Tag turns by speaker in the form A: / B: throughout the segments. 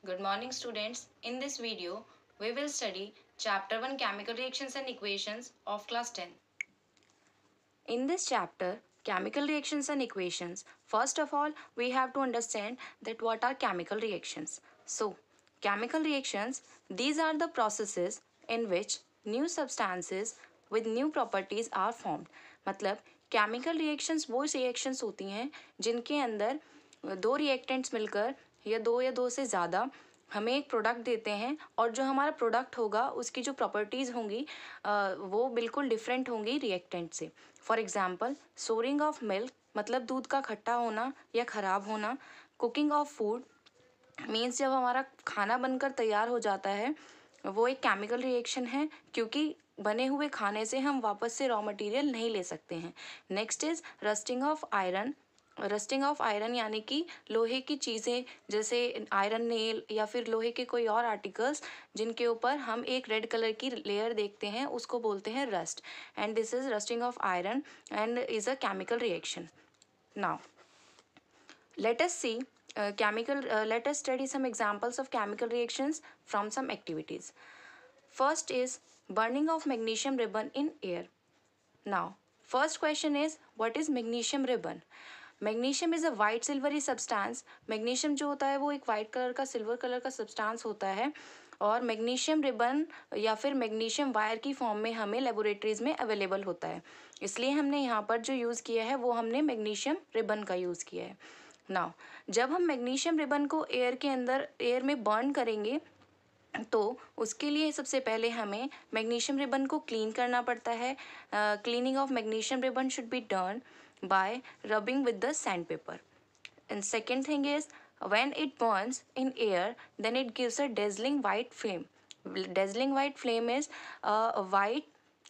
A: Good morning students. In this video, we will study chapter 1 chemical reactions and equations of class 10. In this chapter, chemical reactions and equations, first of all, we have to understand that what are chemical reactions. So, chemical reactions, these are the processes in which new substances with new properties are formed. मतलब chemical reactions वो reactions होती हैं जिनके अंदर दो reactants मिलकर या दो से ज़्यादा हमें एक प्रोडक्ट देते हैं और जो हमारा प्रोडक्ट होगा उसकी जो प्रॉपर्टीज़ होंगी वो बिल्कुल डिफरेंट होंगी रिएक्टेंट से. For example, souring of milk मतलब दूध का खट्टा होना या ख़राब होना. कुकिंग ऑफ फूड मीन्स जब हमारा खाना बनकर तैयार हो जाता है वो एक केमिकल रिएक्शन है क्योंकि बने हुए खाने से हम वापस से रॉ मटेरियल नहीं ले सकते हैं. Next is rusting of iron. Rusting of iron यानी कि लोहे की चीज़ें जैसे आयरन नेल या फिर लोहे के कोई और आर्टिकल्स जिनके ऊपर हम एक रेड कलर की लेयर देखते हैं उसको बोलते हैं rust. And this is rusting of iron and is a chemical reaction. Now let us see let us study some examples of chemical reactions from some activities. First is burning of magnesium ribbon in air. Now, first question is what is magnesium ribbon? Magnesium is a white silvery substance. Magnesium जो होता है वो एक white colour का silver colour का substance होता है और मैग्नीशियम रिबन या फिर मैग्नीशियम वायर की फॉर्म में हमें लेबोरेटरीज़ में अवेलेबल होता है. इसलिए हमने यहाँ पर जो यूज़ किया है वो हमने मैग्नीशियम रिबन का यूज़ किया है. नाउ जब हम मैग्नीशियम रिबन को एयर में बर्न करेंगे तो उसके लिए सबसे पहले हमें मैग्नीशियम रिबन को क्लीन करना पड़ता है. Cleaning of magnesium ribbon should be done by rubbing with the sandpaper. And second thing is when it burns in air then it gives a dazzling white flame. Dazzling white flame is a white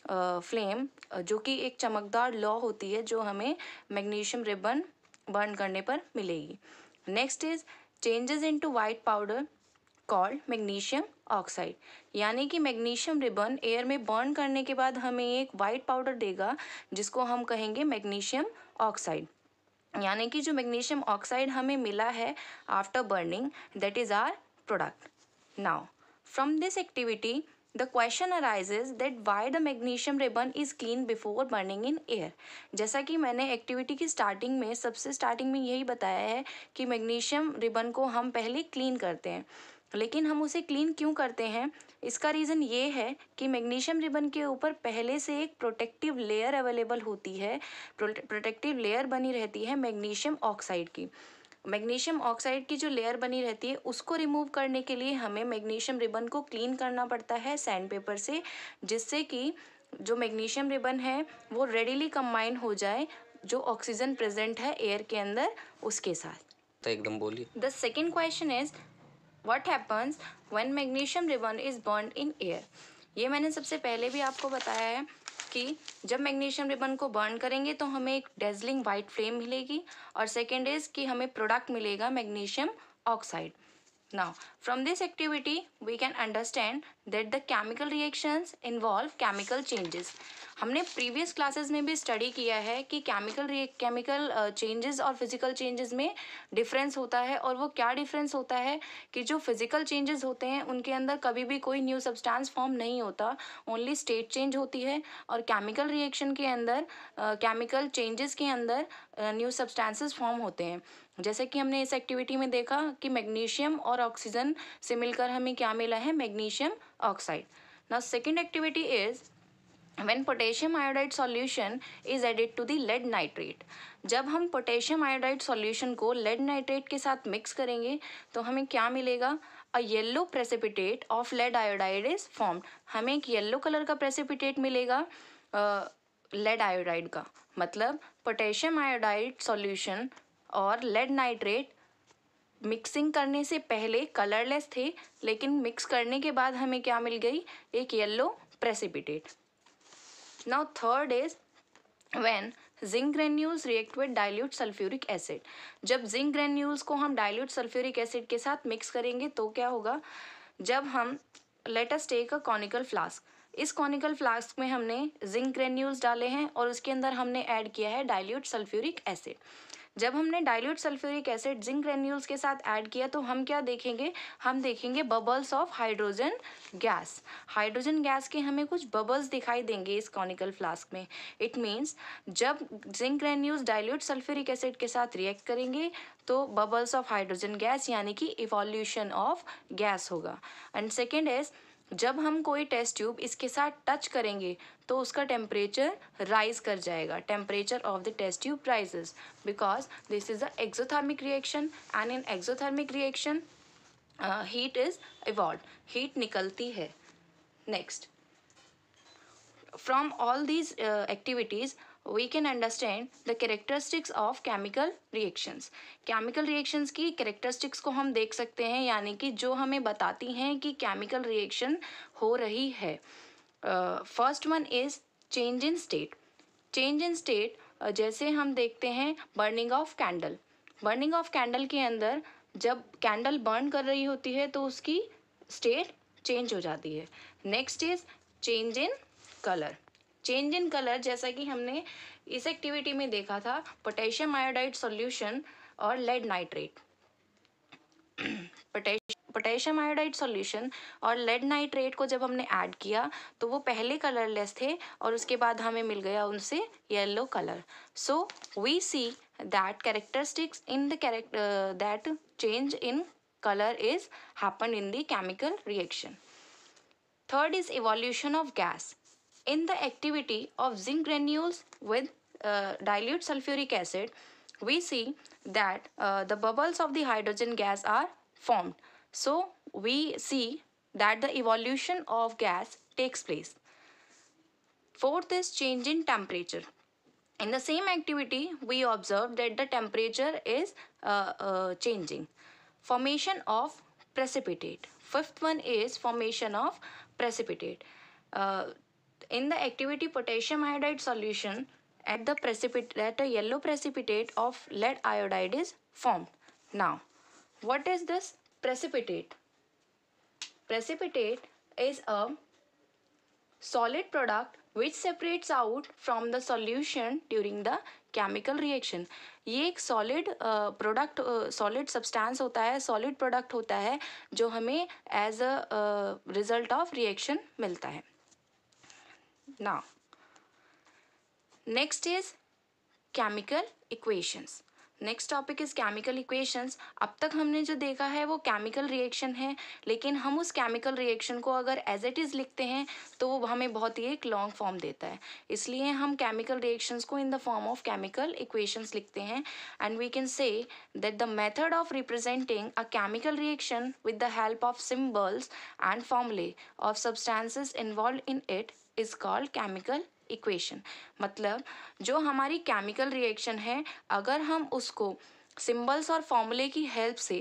A: flame जो कि एक चमकदार लौ होती है जो हमें magnesium ribbon burn करने पर मिलेगी. Next is changes into white powder called magnesium oxide. यानी कि मैग्नीशियम रिबन एयर में बर्न करने के बाद हमें एक वाइट पाउडर देगा जिसको हम कहेंगे मैग्नीशियम ऑक्साइड. यानी कि जो मैग्नीशियम ऑक्साइड हमें मिला है after burning that is our product. Now from this activity the question arises that why the magnesium ribbon is clean before burning in air. जैसा कि मैंने एक्टिविटी की स्टार्टिंग में सबसे स्टार्टिंग में यही बताया है कि मैग्नीशियम रिबन को हम पहले क्लीन करते हैं. लेकिन हम उसे क्लीन क्यों करते हैं? इसका रीज़न ये है कि मैग्नीशियम रिबन के ऊपर पहले से एक प्रोटेक्टिव लेयर अवेलेबल होती है. प्रोटेक्टिव लेयर बनी रहती है मैग्नीशियम ऑक्साइड की. मैग्नीशियम ऑक्साइड की जो लेयर बनी रहती है उसको रिमूव करने के लिए हमें मैग्नीशियम रिबन को क्लीन करना पड़ता है सैंड पेपर से, जिससे कि जो मैग्नीशियम रिबन है वो रेडिली कंबाइन हो जाए जो ऑक्सीजन प्रेजेंट है एयर के अंदर उसके साथ.
B: तो एकदम बोलिए.
A: The second question is what happens when magnesium ribbon is burned in air. ये मैंने सबसे पहले भी आपको बताया है कि जब मैग्नीशियम रिबन को बर्न करेंगे तो हमें एक डेजलिंग वाइट फ्लेम मिलेगी और सेकेंड इज कि हमें प्रोडक्ट मिलेगा magnesium oxide. Now, from this activity, we can understand that the chemical reactions involve chemical changes. हमने प्रीवियस क्लासेस में भी स्टडी किया है कि केमिकल चेंजेस और फिजिकल चेंजेस में डिफरेंस होता है. और वो क्या डिफरेंस होता है कि जो फिजिकल चेंजेस होते हैं उनके अंदर कभी भी कोई न्यू सब्सटेंस फॉर्म नहीं होता, ओनली स्टेट चेंज होती है. और केमिकल रिएक्शन के अंदर केमिकल चेंजेस के अंदर न्यू सब्सटेंसेस फॉर्म होते हैं. जैसे कि हमने इस एक्टिविटी में देखा कि मैग्नीशियम और ऑक्सीजन से मिलकर हमें क्या मिला है, magnesium oxide. Now second activity is when potassium iodide solution is added to the lead nitrate. जब हम पोटेशियम आयोडाइड सॉल्यूशन को लेड नाइट्रेट के साथ मिक्स करेंगे तो हमें क्या मिलेगा, a yellow precipitate of lead iodide is formed. हमें एक येलो कलर का प्रेसिपिटेट मिलेगा लेड आयोडाइड का. मतलब पोटेशियम आयोडाइड सॉल्यूशन और लेड नाइट्रेट मिक्सिंग करने से पहले कलरलेस थे, लेकिन मिक्स करने के बाद हमें क्या मिल गई, एक yellow precipitate. Now third is when zinc granules react with dilute sulfuric acid. जब zinc granules को हम dilute sulfuric acid के साथ मिक्स करेंगे तो क्या होगा, जब हम let us take a conical flask. इस conical flask में हमने zinc granules डाले हैं और उसके अंदर हमने ऐड किया है dilute sulfuric acid. जब हमने dilute sulphuric acid zinc granules के साथ ऐड किया तो हम क्या देखेंगे, हम देखेंगे bubbles of hydrogen gas. Hydrogen gas के हमें कुछ बबल्स दिखाई देंगे इस कॉनिकल फ्लास्क में। इट मीन्स जब zinc granules dilute sulphuric acid के साथ रिएक्ट करेंगे तो बबल्स ऑफ हाइड्रोजन गैस यानी कि इवोल्यूशन ऑफ गैस होगा। एंड सेकेंड इज, जब हम कोई टेस्ट ट्यूब इसके साथ टच करेंगे तो उसका टेम्परेचर राइज कर जाएगा। Temperature of the test tube rises because this is a exothermic reaction and in exothermic reaction heat is evolve, heat निकलती है। Next, from all these activities we can understand the characteristics of chemical reactions. chemical reactions की characteristics को हम देख सकते हैं, यानी कि जो हमें बताती हैं कि chemical reaction हो रही है। First one is change in state. Change in state जैसे हम देखते हैं burning of candle. Burning of candle के अंदर जब कैंडल बर्न कर रही होती है तो उसकी स्टेट चेंज हो जाती है। Next is change in colour. Change in colour जैसा कि हमने इस एक्टिविटी में देखा था, पोटेशियम आयोडाइड सॉल्यूशन और lead nitrate. Potassium iodide solution और लेड नाइट्रेट को जब हमने ऐड किया तो वो पहले कलरलेस थे और उसके बाद हमें मिल गया उनसे yellow colour. So we see that characteristics in the that change in color is happen in the chemical reaction. Third is evolution of gas. In the activity of zinc granules with dilute sulfuric acid, we see that the bubbles of the hydrogen gas are formed. So we see that the evolution of gas takes place. Fourth is change in temperature. In the same activity, we observe that the temperature is changing. Formation of precipitate. Fifth one is formation of precipitate. In the activity potassium iodide solution, at a yellow precipitate of lead iodide is formed. Now, what is this precipitate? Precipitate is a solid product which separates out from the solution during the chemical reaction. ये एक solid product, solid substance होता है, solid product होता है जो हमें as a result of reaction मिलता है। Now next is chemical equations. Next topic is chemical equations. अब तक हमने जो देखा है वो केमिकल रिएक्शन है, लेकिन हम उस केमिकल रिएक्शन को अगर एज इट इज़ लिखते हैं तो वो हमें बहुत ही एक लॉन्ग फॉर्म देता है, इसलिए हम केमिकल रिएक्शंस को in the form of chemical equations लिखते हैं। And we can say that the method of representing a chemical reaction with the help of symbols and formulae of substances involve in it is called chemical equation. मतलब जो हमारी chemical reaction है, अगर हम उसको symbols और फॉर्मूले की हेल्प से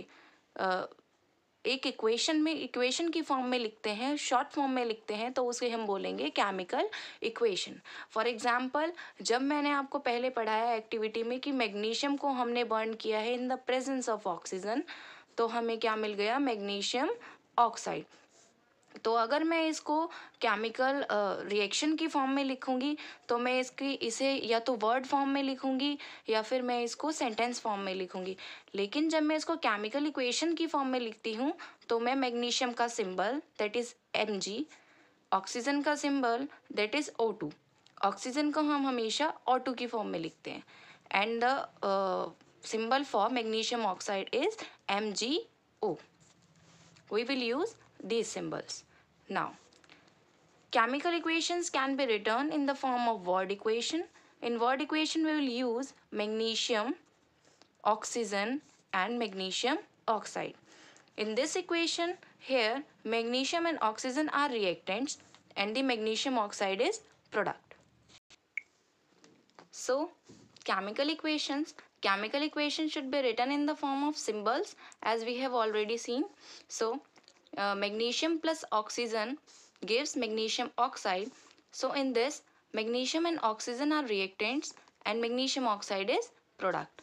A: एक इक्वेशन की फॉर्म में लिखते हैं, शॉर्ट फॉर्म में लिखते हैं, तो उसे हम बोलेंगे केमिकल इक्वेशन। फॉर एग्जांपल, जब मैंने आपको पहले पढ़ाया एक्टिविटी में कि मैग्नीशियम को हमने बर्न किया है in the presence of oxygen, तो हमें क्या मिल गया, मैग्नीशियम ऑक्साइड। तो अगर मैं इसको केमिकल रिएक्शन की फॉर्म में लिखूंगी तो मैं इसे या तो वर्ड फॉर्म में लिखूंगी या फिर मैं इसको सेंटेंस फॉर्म में लिखूंगी। लेकिन जब मैं इसको केमिकल इक्वेशन की फॉर्म में लिखती हूँ तो मैं मैग्नीशियम का symbol that is Mg, oxygen का symbol that is O2। Oxygen को हम हमेशा O2 की फॉर्म में लिखते हैं and the symbol for magnesium oxide is MgO। We will use these symbols. Now, chemical equations can be written in the form of word equation. In word equation, we will use magnesium, oxygen and magnesium oxide. In this equation, here magnesium and oxygen are reactants and the magnesium oxide is product. So, chemical equations should be written in the form of symbols as we have already seen. So magnesium plus oxygen gives magnesium oxide. So in this, magnesium and oxygen are reactants and magnesium oxide is product.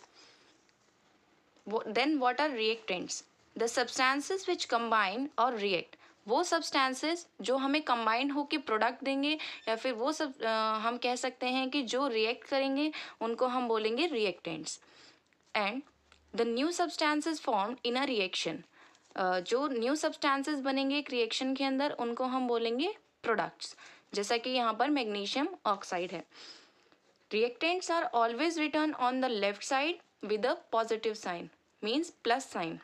A: Then what are reactants? The substances which combine or react. वो substances जो हमें combine होकर product देंगे या फिर वो सब हम कह सकते हैं कि जो रिएक्ट करेंगे उनको हम बोलेंगे reactants. And the new substances form in a reaction. जो न्यू सब्सटेंसेस बनेंगे एक रिएक्शन के अंदर उनको हम बोलेंगे प्रोडक्ट्स, जैसा कि यहाँ पर मैग्नीशियम ऑक्साइड है। Reactants are always written on the left side with a positive sign, means plus sign.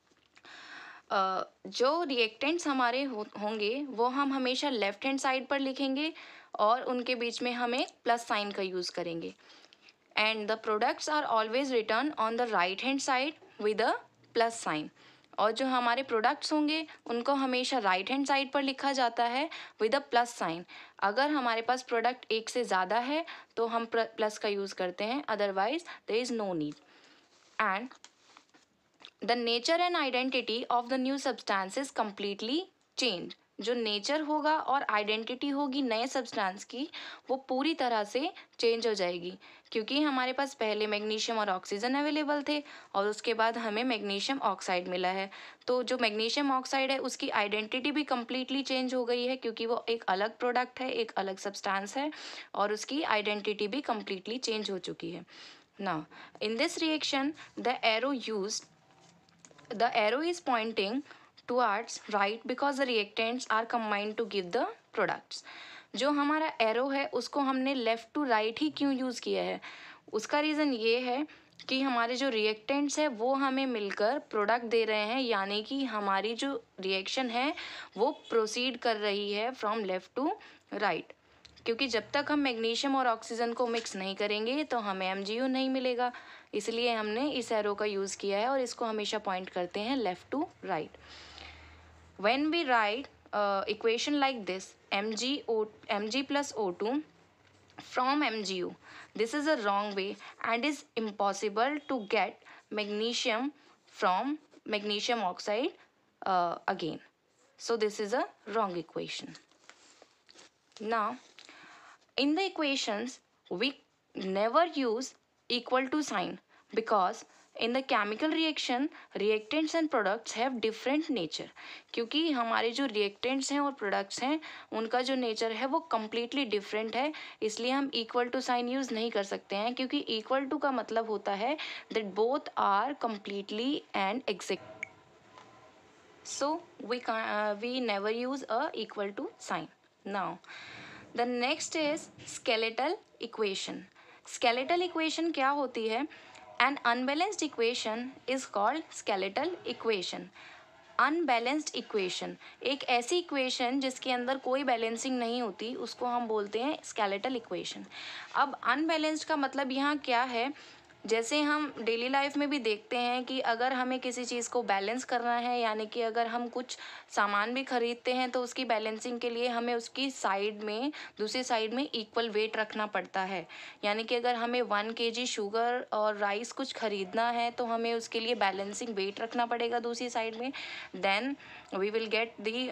A: जो रिएक्टेंट्स हमारे होंगे वो हम हमेशा लेफ्ट हैंड साइड पर लिखेंगे और उनके बीच में हम एक प्लस साइन का यूज़ करेंगे। And the products are always written on the right hand side with a plus sign. और जो हमारे प्रोडक्ट्स होंगे उनको हमेशा राइट हैंड साइड पर लिखा जाता है विद अ प्लस साइन। अगर हमारे पास प्रोडक्ट एक से ज़्यादा है तो हम प्लस का यूज़ करते हैं, otherwise there is no need. And the nature and identity of the new substance is completely change. जो नेचर होगा और आइडेंटिटी होगी नए सब्सटेंस की वो पूरी तरह से चेंज हो जाएगी, क्योंकि हमारे पास पहले मैग्नीशियम और ऑक्सीजन अवेलेबल थे और उसके बाद हमें मैग्नीशियम ऑक्साइड मिला है। तो जो मैग्नीशियम ऑक्साइड है उसकी आइडेंटिटी भी कम्प्लीटली चेंज हो गई है, क्योंकि वो एक अलग प्रोडक्ट है, एक अलग सब्सटेंस है और उसकी आइडेंटिटी भी कम्प्लीटली चेंज हो चुकी है। Now in this reaction the arrow is pointing towards right because the reactants are combined to give the products। जो हमारा एरो है उसको हमने लेफ़्ट टू राइट ही क्यों यूज़ किया है, उसका रीज़न ये है कि हमारे जो रिएक्टेंट्स है वो हमें मिलकर प्रोडक्ट दे रहे हैं, यानी कि हमारी जो रिएक्शन है वो प्रोसीड कर रही है फ्रॉम लेफ़्ट टू राइट। क्योंकि जब तक हम मैग्नीशियम और ऑक्सीजन को मिक्स नहीं करेंगे तो हमें MgO नहीं मिलेगा, इसलिए हमने इस एरो का यूज़ किया है और इसको हमेशा पॉइंट करते हैं left to right. When we write equation like this Mg plus O2 from MgO, this is a wrong way and is impossible to get magnesium from magnesium oxide again. So this is a wrong equation. Now in the equations we never use equal to sign because in the chemical reaction reactants and products have different nature। क्योंकि हमारे जो reactants हैं और products हैं उनका जो nature है वो completely different है, इसलिए हम equal to sign use नहीं कर सकते हैं, क्योंकि equal to का मतलब होता है that both are completely and exact, so we never use a equal to sign. Now the next is skeletal equation। skeletal equation क्या होती है? An unbalanced equation is called skeletal equation। Unbalanced equation, एक ऐसी equation जिसके अंदर कोई balancing नहीं होती, उसको हम बोलते हैं स्केलेटल इक्वेशन। अब अनबैलेंस्ड का मतलब यहाँ क्या है, जैसे हम डेली लाइफ में भी देखते हैं कि अगर हमें किसी चीज़ को बैलेंस करना है, यानी कि अगर हम कुछ सामान भी खरीदते हैं तो उसकी बैलेंसिंग के लिए हमें उसकी साइड में, दूसरी साइड में इक्वल वेट रखना पड़ता है। यानी कि अगर हमें 1 kg शुगर और राइस कुछ खरीदना है तो हमें उसके लिए बैलेंसिंग वेट रखना पड़ेगा दूसरी साइड में, then we will get the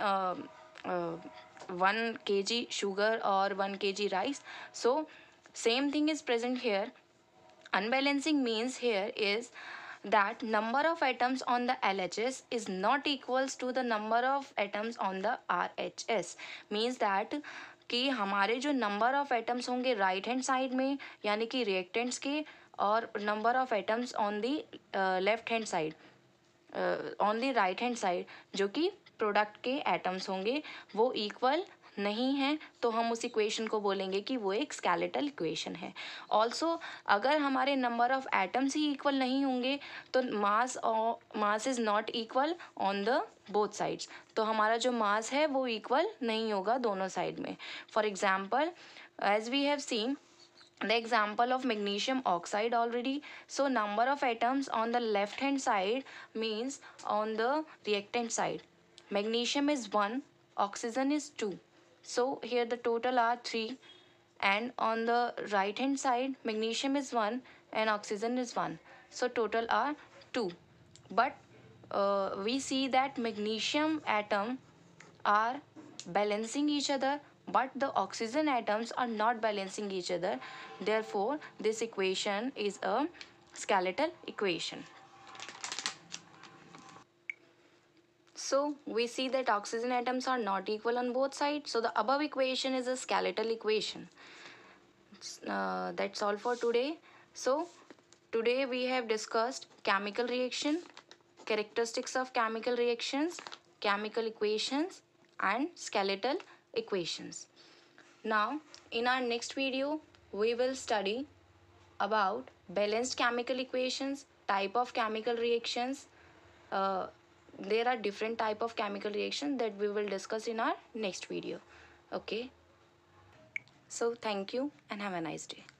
A: 1 kg sugar or 1 kg rice। So same thing is present here। Unbalancing means here is that number of atoms on the LHS is not equals to the number of atoms on the RHS। means that कि हमारे जो number of atoms होंगे right hand side में यानी कि reactants के, और number of atoms on the left hand side, on the right hand side जो कि प्रोडक्ट के एटम्स होंगे वो इक्वल नहीं है, तो हम उस इक्वेशन को बोलेंगे कि वो एक स्केलेटल इक्वेशन है। ऑल्सो अगर हमारे नंबर ऑफ एटम्स ही इक्वल नहीं होंगे तो mass is not equal on the both sides, तो हमारा जो मास है वो इक्वल नहीं होगा दोनों साइड में। For example as we have seen the example of magnesium oxide already, so number of atoms on the left hand side means on the reactant side magnesium is 1, oxygen is 2, so here the total are 3, and on the right hand side magnesium is 1 and oxygen is 1, so total are 2, but we see that magnesium atom are balancing each other but the oxygen atoms are not balancing each other, therefore this equation is a skeletal equation। So we see that oxygen atoms are not equal on both sides, so the above equation is a skeletal equation। That's all for today, so Today we have discussed chemical reaction, characteristics of chemical reactions, chemical equations and skeletal equations. Now in our next video we will study about balanced chemical equations, type of chemical reactions. Uh, there are different type of chemical reactions that we will discuss in our next video. Okay. So thank you and have a nice day.